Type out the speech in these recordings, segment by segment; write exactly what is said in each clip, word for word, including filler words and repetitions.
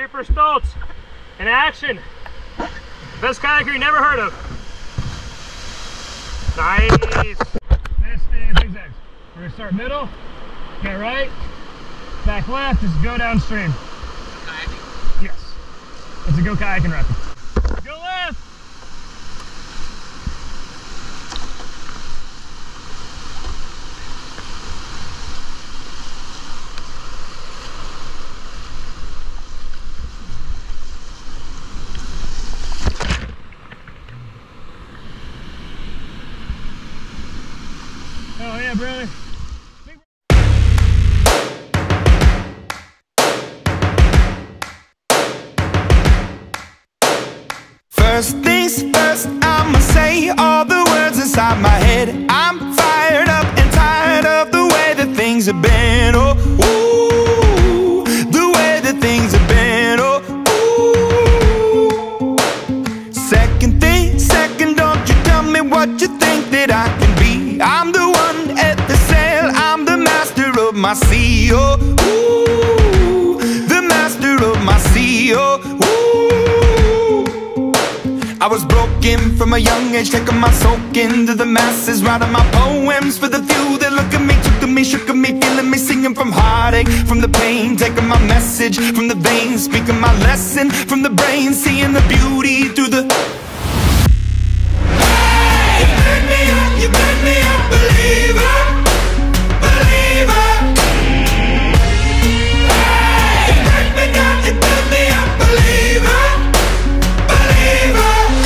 Reaper Stoltz in action. Best kayaker you never heard of. Nice. This is zigzags. We're gonna start middle, get right, back left, just go downstream. Kayaking? Yes. It's a go kayaking rapid. Go left. Oh yeah, brother. First things first, I'ma say all the words inside my head. I'm fired up and tired of the way that things have been. Oh, ooh, the way that things have been. Oh, ooh. Second thing, second, don't you tell me what you think that I can be. I'm the one at the sail, I'm the master of my sea. Oh, ooh, the master of my sea. Oh, ooh. I was broken from a young age, taking my soak into the masses, writing my poems for the few that look at me, took to me, shook at me, feeling me, singing from heartache, from the pain, taking my message from the veins, speaking my lesson from the brain, seeing the beauty through the... Hey, you made me up, you made me a believer, believer. Hey, you break me down, you build me up, believer, believer.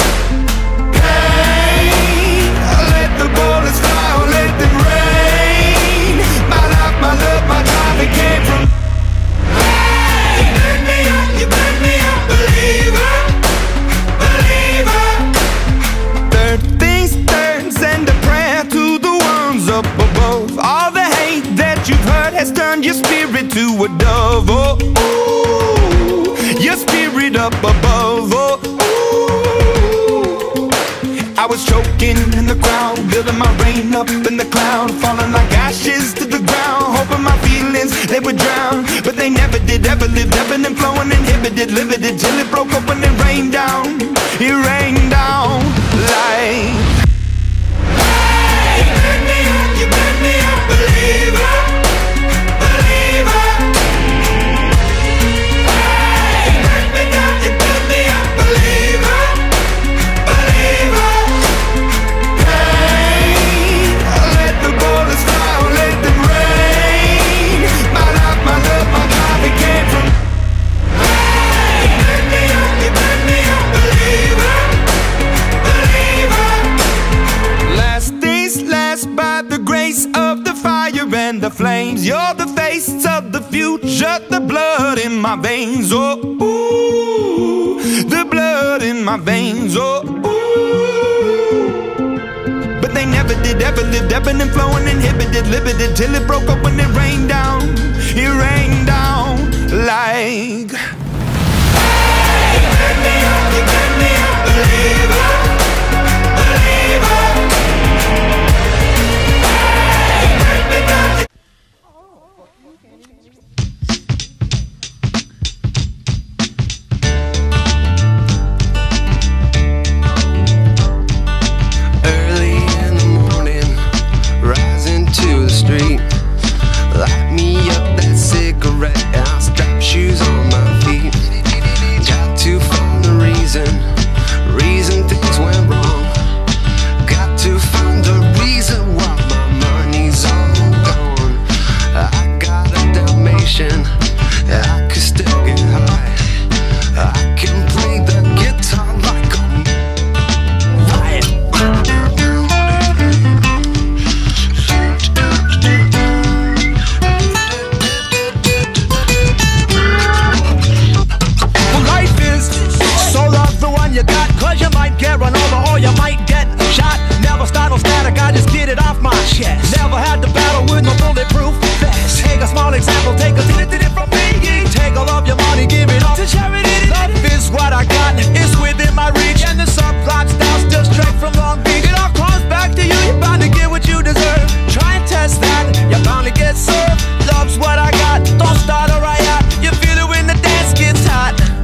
Your spirit to a dove, oh, ooh, your spirit up above, oh, ooh. I was choking in the crowd, building my rain up in the cloud, falling like ashes to the ground, hoping my feelings, they would drown, but they never did, ever lived, ebbing and flowing, inhibited, limited, till it broke up when it rained down, it rained down like... Hey, you made me up, you made me a believer. And the flames, you're the face of the future, the blood in my veins, oh, ooh, the blood in my veins, oh, ooh. But they never did, ever lived, ebbing and flowing, inhibited, limited, till it broke up when it rained down, it rained down like... Hey, you made me up, you made me a believer, believer. Light me up that cigarette and I'll strap shoes on my feet. Got to find a reason, reason things went wrong. Got to find a reason why my money's all gone. I got a Dalmatian, I could still get high. I can play the guitar like a riot. You got, cause you might get run over or you might get shot. Never start no static, I just get it off my chest. Never had to battle with no bulletproof vest. Take a small example, take a minute did it from me. Take all of your money, give it all to charity. Love is what I got, it's within my reach. And the subplot styles just straight from Long Beach. It all comes back to you, you're bound to get what you deserve. Try and test that, you're bound to get served. Love's what I got, don't start a riot. You feel it when the dance gets hot.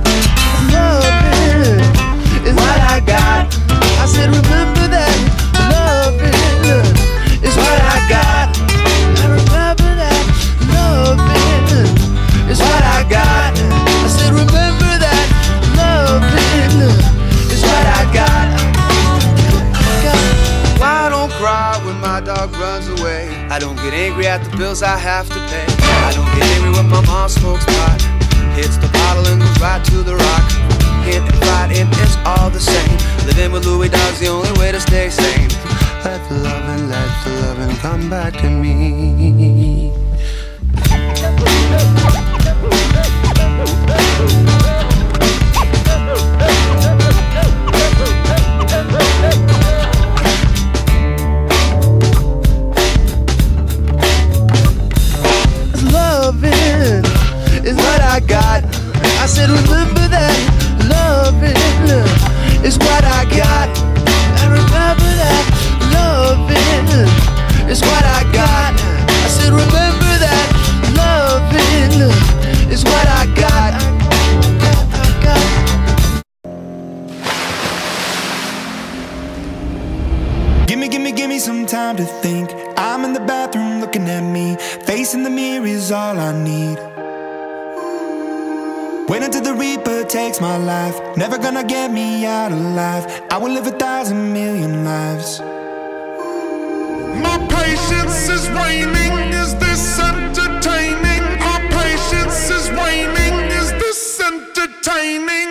price I have to pay. I don't get angry when my mom smokes pot, hits the bottle and goes right to the rock. Hit and fight, it is all the same. Living with Louis Dog's the only way to stay sane. Let the loving, let the loving come back to me. Loving is what I got. I said remember that. Loving is what I got. I remember that. Loving is what I got. I said remember that. Loving is what I got. I got. Gimme, gimme, gimme some time to think. I'm in the bathroom looking at me. Facing the mirror is all I need. Wait until the Reaper takes my life. Never gonna get me out alive. I will live a thousand million lives. My patience is waning. Is this entertaining? My patience is waning. Is this entertaining?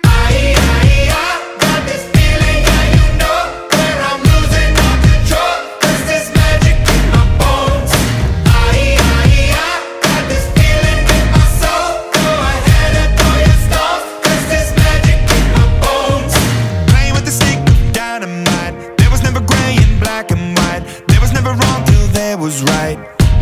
Was right.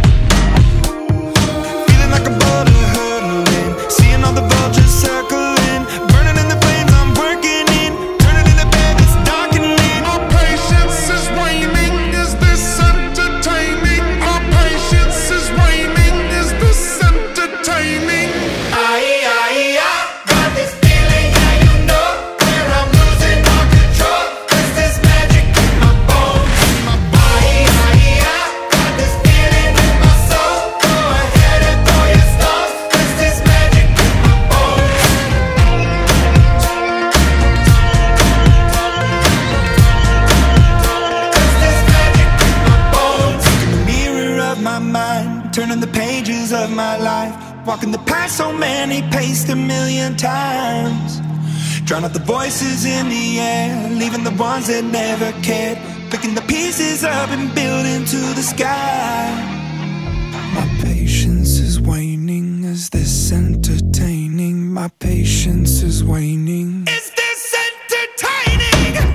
Feeling like a boulder hurtling, seeing all the vultures circling, burning in the flames I'm working in, turning in the bed it's darkening. My patience is waning. Is this entertaining? My patience is waning. Is this entertaining? I, I, I got this feeling, yeah, you know, where I'm losing all control. Cause there's magic in my bones. My body, I, I, turning the pages of my life, walking the path so many paced a million times. Drown out the voices in the air, leaving the ones that never cared, picking the pieces up and building to the sky. My patience is waning. Is this entertaining? My patience is waning. Is this entertaining?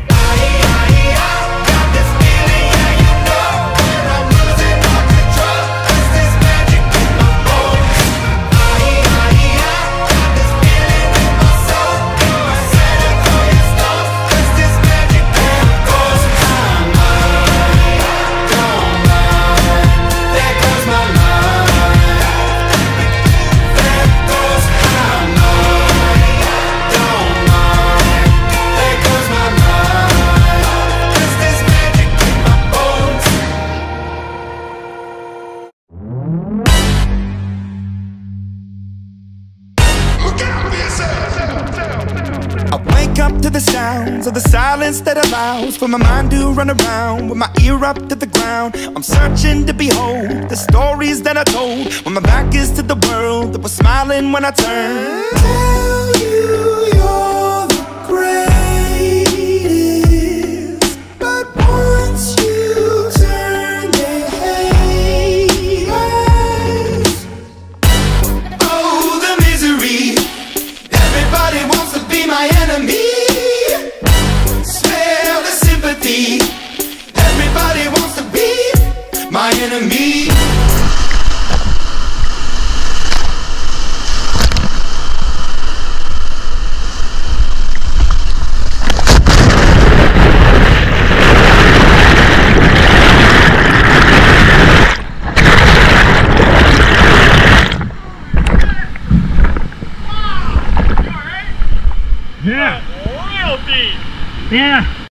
Up to the sounds of the silence that allows for my mind to run around with my ear up to the ground. I'm searching to behold the stories that I told when my back is to the world that was smiling when I turned. Tell you you're the greatest, but once you turn they hate us. Oh, the misery. Everybody wants to be my enemy. Smell the sympathy. Everybody wants to be my enemy. Yeah. Real deep. Yeah.